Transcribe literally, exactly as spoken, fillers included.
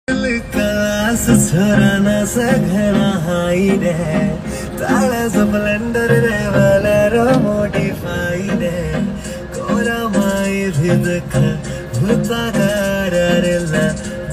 class छोराना सा घना high रे ताला स्प्लेंडर रे वाला मॉडिफाइड है कोरा माई भी देखा भूता कार रे